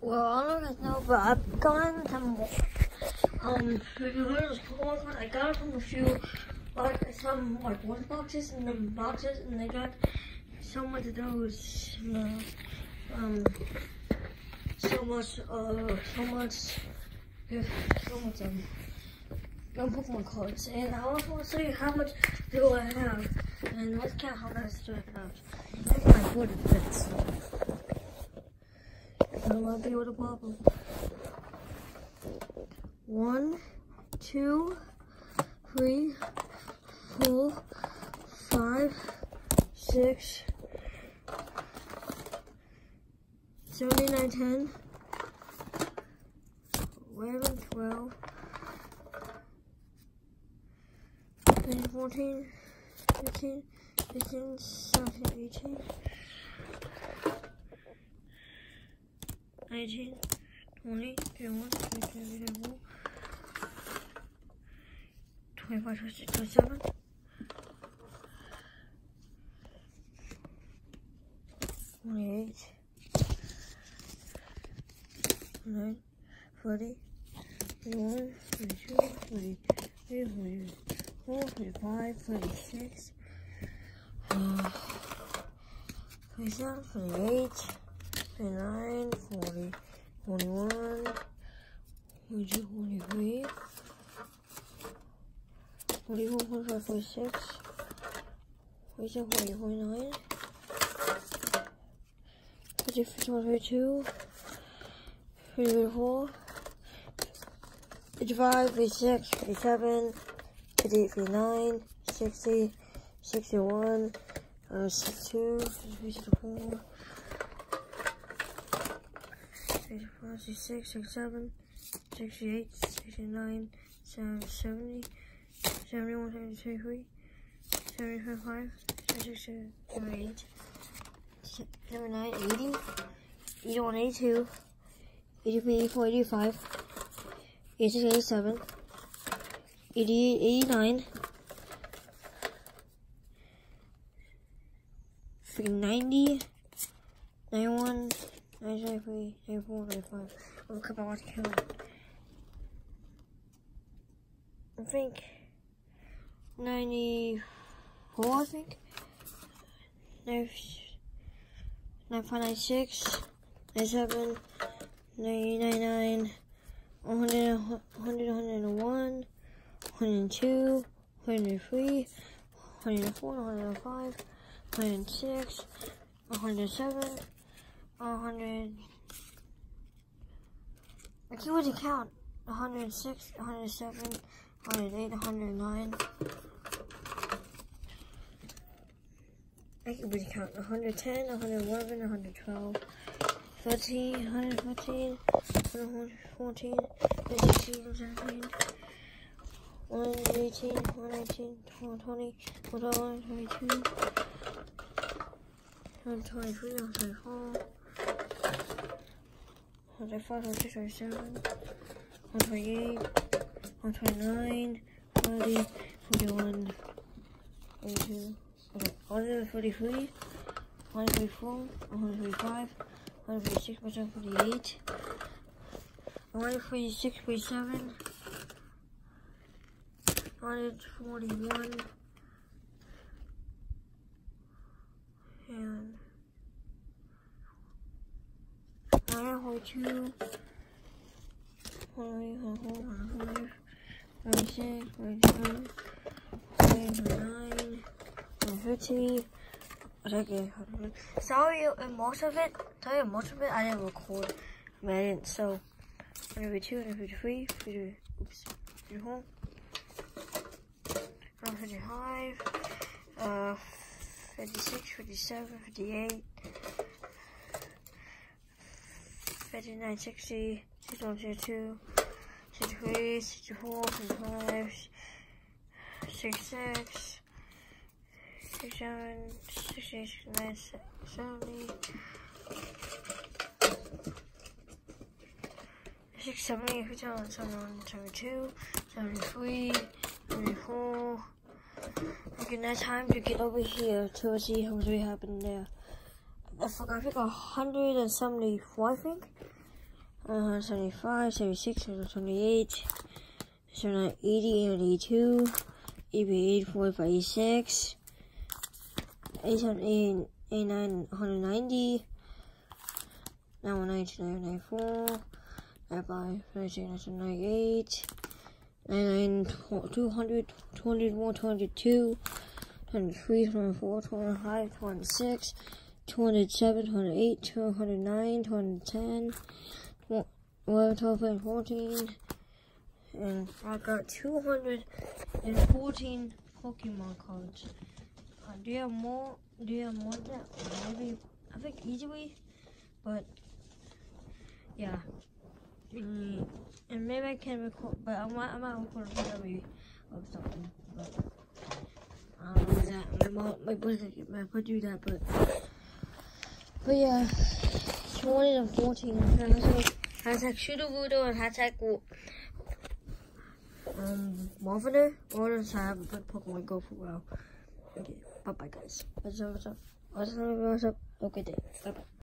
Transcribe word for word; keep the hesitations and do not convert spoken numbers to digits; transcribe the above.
Well, I don't guys know, but I've gotten some more. Um, those Pokemon cards, I got it from a few, like some like water boxes and the boxes, and they got so much of those. Uh, um, so much, uh, so much, yeah, so much um, no Pokemon cards. And I also want to show you how much do I have, and let's count how much do I have. That's my forty bits. I might be able to pop them. One, two, three, four, five, six, seventy-nine, ten, eleven, twelve, thirteen, fourteen, fifteen, sixteen, seventeen, eighteen. nineteen, twenty, twenty-one, twenty-two, twenty-four, twenty-five, twenty-six, twenty-seven, twenty-eight, twenty-nine, forty, forty-one, forty-two, forty-three, forty-four, forty-five, forty-six, uh, forty-seven, forty-eight, forty-nine, forty, forty-one, forty-two, forty-three, forty-four, forty-five, forty-six, forty-seven, forty-eight, forty-nine, forty, fifty-one, fifty-two, fifty-four, fifty-five, fifty-six, fifty-seven, fifty-eight, fifty-nine, sixty, sixty-one, uh, sixty-two, sixty-three, sixty-four, sixty-five, sixty-six, sixty-seven, sixty-eight, sixty-nine, seventy, seventy-one, seventy-two, seventy-five, seventy-six, seventy-eight, seventy-nine, eighty, eighty-one, eighty-two, eighty-three, eighty-four, eighty-five, eighty-six, eighty-seven, eighty-eight, eighty-nine, ninety, ninety-one, ninety-three, ninety-four, ninety-five. I'm gonna come out to count. I think ninety-four, I think. ninety-five, ninety-six, ninety-seven, ninety, ninety-nine, one hundred, one hundred, one hundred one, one hundred two, one hundred three, one hundred four, one hundred five, one hundred six, one hundred seven, one hundred. I can't really count. one hundred six, one hundred seven, one hundred eight, one hundred nine. I can really count. one hundred ten, one hundred eleven, one hundred twelve, thirteen, one hundred fourteen, one hundred fourteen, one hundred sixteen, seventeen, one hundred eighteen, one hundred nineteen, one hundred twenty, one hundred twenty-two, one hundred twenty-three, one hundred twenty-four, one hundred five, one hundred six, one hundred seven, one hundred twenty-eight, one hundred twenty-nine, forty, forty-one, forty-two, one hundred forty-three, one hundred forty-four, one hundred forty-five, one hundred forty-six, one hundred forty-eight, one hundred forty-six, forty-seven, one hundred forty-one, and one hundred forty-two, one hundred forty-four, one hundred forty-six, forty-seven, forty-nine, one hundred fifty. Okay, sorry, in most of it, sorry, in most of it, I didn't record. I mean, I didn't, so one hundred fifty-two, one hundred fifty-three, fifty, oops, fifty-four, one hundred fifty-five, uh, fifty-six, fifty-seven, fifty-eight, fifty-nine, sixty, sixty-one, sixty-two, sixty-three, sixty-four, sixty-five, sixty-six, sixty-seven, sixty-eight, sixty-nine, seventy, sixty, seventy, fifty-one, seventy-one, seventy-two, seventy-three, seventy-four. Okay, now time to get over here to see what happened there. I forgot, I think one hundred seventy-four, I think. one hundred seventy-five, seventy-six, one hundred twenty-eight, seventy-nine, eighty, eighty-two, eighty-eight, forty-five, eighty-six, eighty-seven, eighty-nine, one hundred ninety, ninety-one, ninety-two, ninety-four, ninety-five, ninety-six, ninety-eight, ninety-nine, two hundred, two hundred one, two hundred two, two hundred three, two hundred four, two hundred five, two hundred six, two hundred seven, two hundred eight, two hundred nine, two hundred ten, eleven, twelve, thirteen, fourteen, and I got two hundred fourteen Pokemon cards. Uh, do you have more? Do you have more than that? Maybe, I think easily, but yeah. Mm, and maybe I can record, but I might, I might record a video of something. But I don't know that. My mom, my brother might do that, but but yeah, two hundred fourteen. Hashtag Shooter and hashtag um Morpher. Or just have a good Pokemon Go for a while. Okay, bye bye guys. What's up? What's up? What's up? What's up? Okay, day. Bye bye.